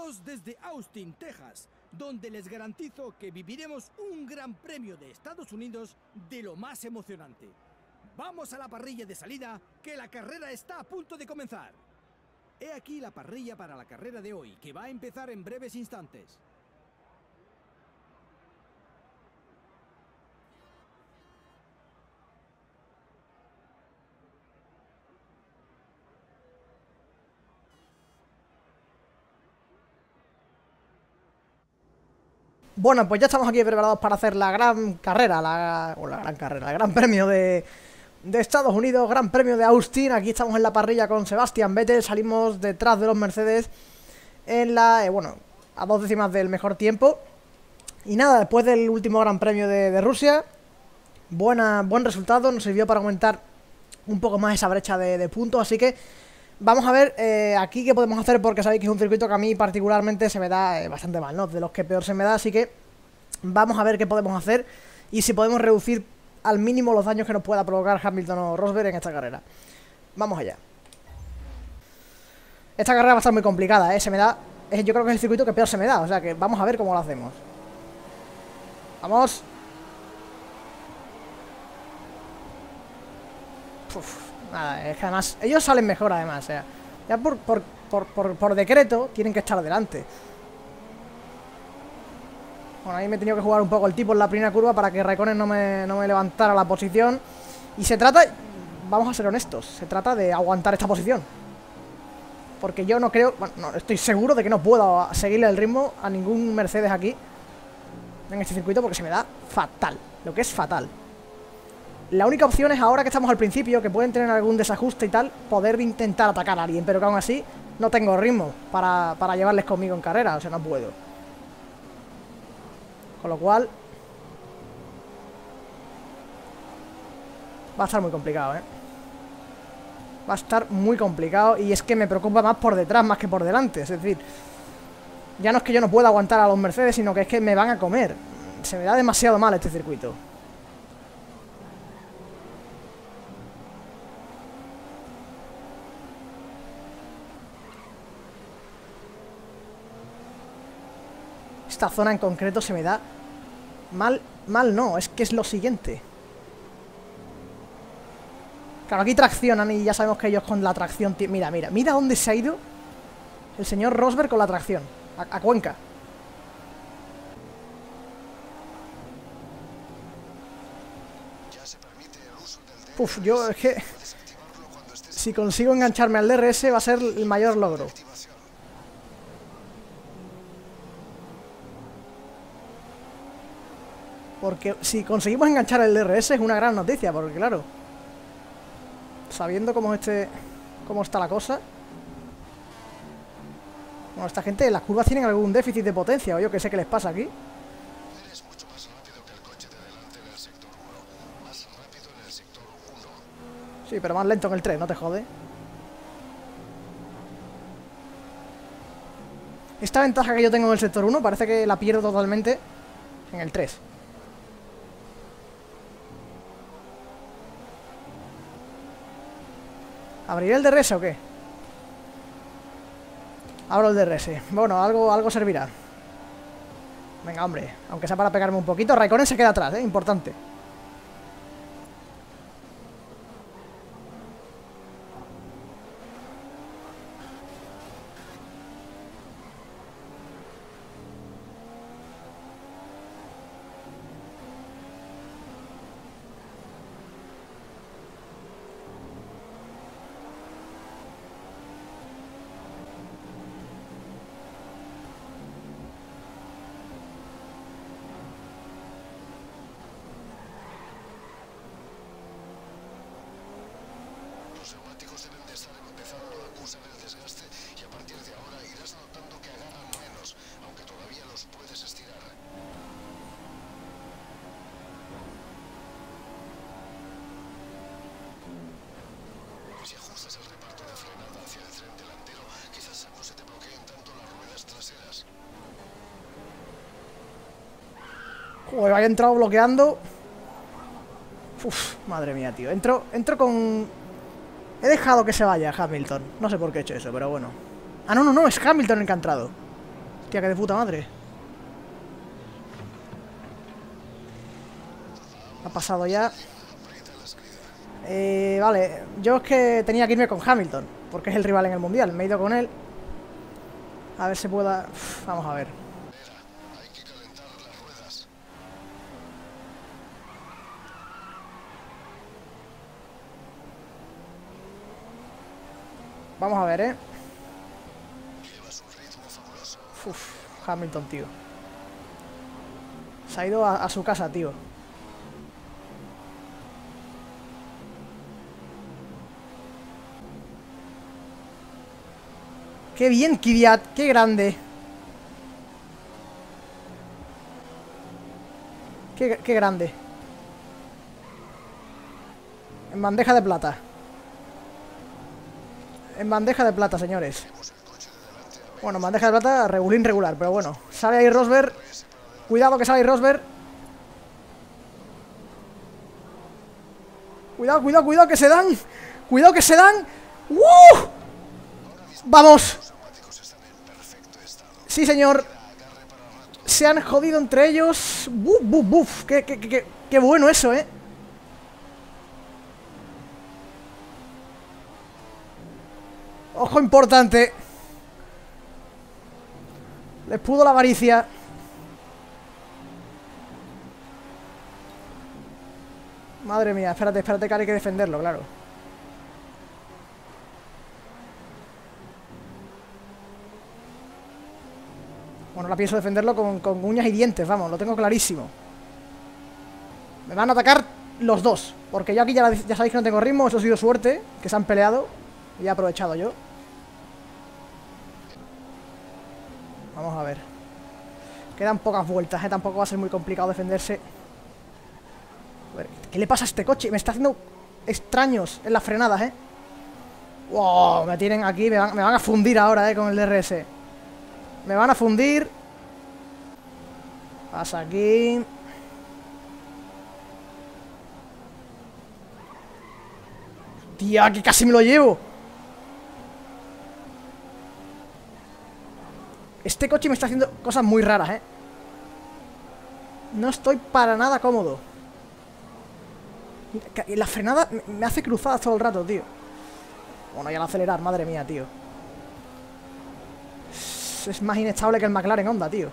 Saludos desde Austin, Texas, donde les garantizo que viviremos un gran premio de Estados Unidos de lo más emocionante. Vamos a la parrilla de salida, que la carrera está a punto de comenzar. He aquí la parrilla para la carrera de hoy, que va a empezar en breves instantes. Bueno, pues ya estamos aquí preparados para hacer la gran carrera, el gran premio de Estados Unidos, gran premio de Austin. Aquí estamos en la parrilla con Sebastian Vettel, salimos detrás de los Mercedes en la, bueno, a 2 décimas del mejor tiempo. Y nada, después del último gran premio de Rusia, buen resultado, nos sirvió para aumentar un poco más esa brecha de puntos, así que vamos a ver aquí qué podemos hacer, porque sabéis que es un circuito que a mí particularmente se me da bastante mal, ¿no? De los que peor se me da, así que vamos a ver qué podemos hacer y si podemos reducir al mínimo los daños que nos pueda provocar Hamilton o Rosberg en esta carrera. Vamos allá. Esta carrera va a estar muy complicada, ¿eh? Se me da... yo creo que es el circuito que peor se me da, o sea que vamos a ver cómo lo hacemos. Vamos. Nada, es que además ellos salen mejor, además, o sea, ya por decreto tienen que estar delante. Bueno, ahí me he tenido que jugar un poco el tipo en la primera curva para que Raikkonen no me levantara la posición. Y se trata, vamos a ser honestos, se trata de aguantar esta posición, porque yo no creo, bueno, no, estoy seguro de que no puedo seguirle el ritmo a ningún Mercedes aquí en este circuito, porque se me da fatal, lo que es fatal. La única opción es, ahora que estamos al principio, que pueden tener algún desajuste y tal, poder intentar atacar a alguien, pero que aún así no tengo ritmo para llevarles conmigo en carrera, o sea, no puedo. Con lo cual va a estar muy complicado, ¿eh? Va a estar muy complicado, y es que me preocupa más por detrás más que por delante, es decir, ya no es que yo no pueda aguantar a los Mercedes, sino que es que me van a comer. Se me da demasiado mal este circuito. Esta zona en concreto se me da mal no, es que es lo siguiente. Claro, aquí traccionan y ya sabemos que ellos con la tracción... Mira dónde se ha ido el señor Rosberg con la tracción, a Cuenca. Uf, yo es que si consigo engancharme al DRS va a ser el mayor logro. Porque si conseguimos enganchar el DRS es una gran noticia, porque claro, sabiendo cómo está la cosa. Bueno, esta gente en las curvas tienen algún déficit de potencia, o yo que sé qué les pasa aquí. Eres mucho más rápido que el coche de delante en el sector 1, más rápido en el sector 1. Sí, pero más lento en el 3, no te jode. Esta ventaja que yo tengo en el sector 1 parece que la pierdo totalmente en el 3. ¿Abriré el DRS o qué? Abro el DRS. Bueno, algo servirá. Venga, hombre. Aunque sea para pegarme un poquito. Raikkonen se queda atrás, importante. Los neumáticos deben de estar empezando a acusar el desgaste y a partir de ahora irás notando que agarran menos, aunque todavía los puedes estirar. Si ajustas el reparto de frenada hacia el tren delantero, quizás no se te bloqueen tanto las ruedas traseras. Joder, había entrado bloqueando. Uf, madre mía, tío. Entro con... He dejado que se vaya Hamilton. No sé por qué he hecho eso, pero bueno. Ah, no, es Hamilton el que ha entrado. Hostia, que de puta madre. Ha pasado ya. Vale, yo es que tenía que irme con Hamilton, porque es el rival en el Mundial. Me he ido con él. A ver si pueda... Uf, vamos a ver. Hay que calentar las ruedas. Vamos a ver, Llevas un ritmo fabuloso. Uf, Hamilton, tío. Se ha ido a su casa, tío. ¡Qué bien, Kvyat! ¡Qué grande! ¡Qué grande! En bandeja de plata. En bandeja de plata, señores. Bueno, en bandeja de plata, regular, pero bueno. Sale ahí Rosberg. Cuidado que sale ahí Rosberg. Cuidado, cuidado, cuidado que se dan. Cuidado que se dan. ¡Uh! ¡Vamos! Sí, señor. Se han jodido entre ellos. ¡Buf, buf, buf! ¡Qué bueno eso, eh! Ojo importante. Les pudo la avaricia. Madre mía, espérate, espérate que hay que defenderlo, claro. Bueno, ahora pienso defenderlo con uñas y dientes, vamos, lo tengo clarísimo. Me van a atacar los dos, porque yo aquí ya sabéis que no tengo ritmo, eso ha sido suerte, que se han peleado. Y he aprovechado yo. Vamos a ver. Quedan pocas vueltas, tampoco va a ser muy complicado defenderse. A ver, ¿qué le pasa a este coche? Me está haciendo extraños en las frenadas, Wow, me tienen aquí, me van a fundir ahora, con el DRS. Me van a fundir. Pasa aquí. Tía, que casi me lo llevo. Este coche me está haciendo cosas muy raras, No estoy para nada cómodo. La frenada me hace cruzadas todo el rato, tío. Bueno, y al acelerar, madre mía, tío. Es más inestable que el McLaren Honda, tío.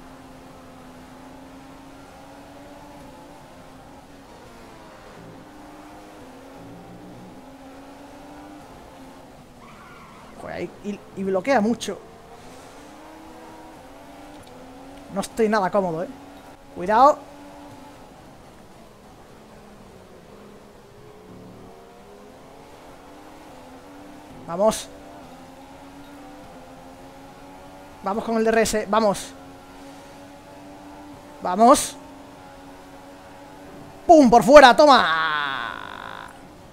Joder, y bloquea mucho. No estoy nada cómodo, Cuidado. Vamos. Vamos con el DRS, vamos. Vamos. ¡Pum! Por fuera, toma.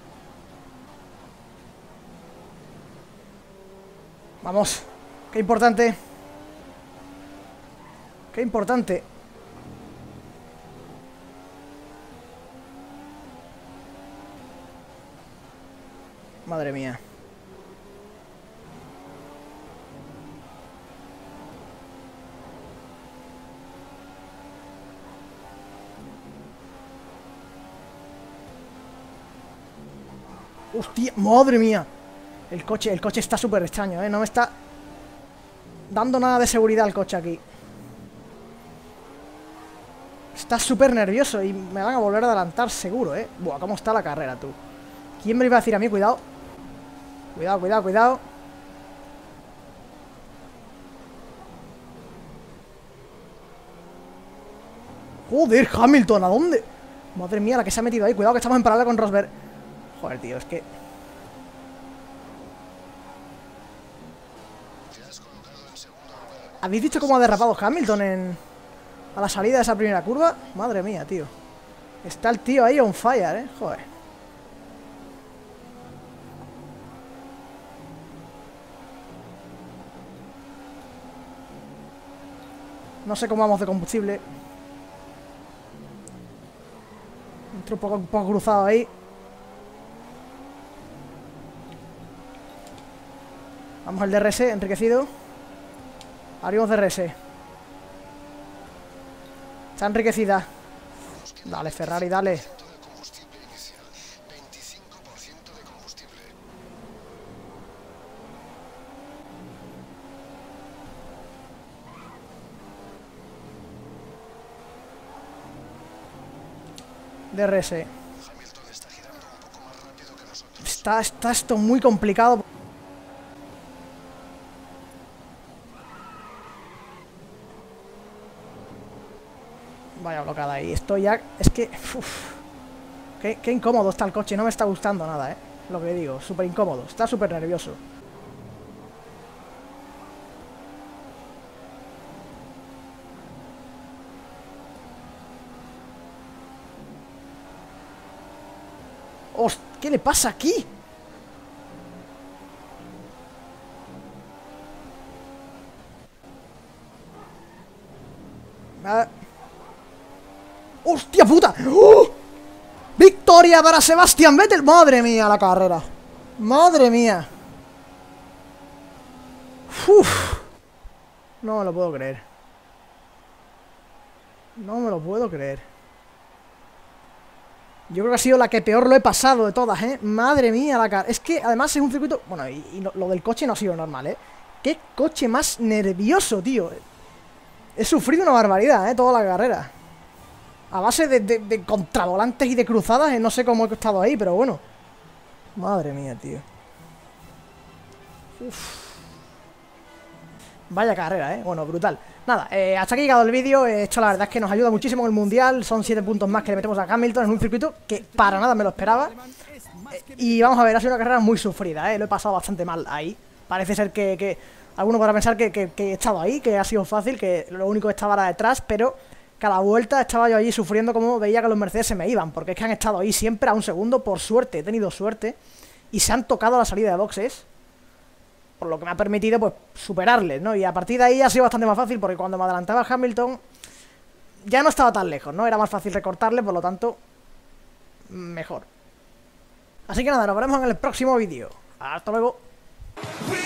Vamos. Qué importante. Qué importante. Madre mía. Hostia, madre mía. El coche está súper extraño, no me está dando nada de seguridad el coche aquí. Está súper nervioso y me van a volver a adelantar seguro, Buah, cómo está la carrera, tú. ¿Quién me iba a decir a mí? Cuidado. Cuidado, cuidado, cuidado. Joder, Hamilton, ¿a dónde? Madre mía, la que se ha metido ahí. Cuidado que estamos en paralelo con Rosberg. Joder, tío, es que... ¿Habéis visto cómo ha derrapado Hamilton a la salida de esa primera curva? Madre mía, tío. Está el tío ahí on fire, Joder. No sé cómo vamos de combustible. Entro un poco cruzado ahí. Vamos al DRS enriquecido. Abrimos DRS. Está enriquecida. Dale, Ferrari, dale. De combustible inicial, 25% de combustible. DRS. Hamilton está girando un poco más rápido que nosotros. Está esto muy complicado. Vaya blocada ahí. Esto ya... Es que... uf. Qué incómodo está el coche. No me está gustando nada, lo que digo. Súper incómodo. Está súper nervioso. ¿Qué le pasa aquí? ¡Hostia puta! ¡Oh! ¡Victoria para Sebastian Vettel! ¡Madre mía la carrera! ¡Madre mía! ¡Uf! No me lo puedo creer. No me lo puedo creer. Yo creo que ha sido la que peor lo he pasado de todas, Madre mía la carrera. Es que además es un circuito... Bueno, y lo del coche no ha sido normal, ¡Qué coche más nervioso, tío! He sufrido una barbaridad, toda la carrera. A base de contravolantes y de cruzadas, no sé cómo he estado ahí, pero bueno. Madre mía, tío. Uf. Vaya carrera, Bueno, brutal. Nada, hasta aquí ha llegado el vídeo. Esto la verdad es que nos ayuda muchísimo en el Mundial. Son 7 puntos más que le metemos a Hamilton en un circuito que para nada me lo esperaba. Y vamos a ver, ha sido una carrera muy sufrida, Lo he pasado bastante mal ahí. Parece ser que alguno podrá pensar que he estado ahí, que ha sido fácil, que lo único que estaba era detrás, pero cada vuelta estaba yo allí sufriendo como veía que los Mercedes se me iban, porque es que han estado ahí siempre a un segundo, por suerte, he tenido suerte, y se han tocado a la salida de boxes, por lo que me ha permitido, pues, superarles, ¿no? Y a partir de ahí ha sido bastante más fácil, porque cuando me adelantaba el Hamilton, ya no estaba tan lejos, ¿no? Era más fácil recortarle, por lo tanto, mejor. Así que nada, nos veremos en el próximo vídeo. Hasta luego.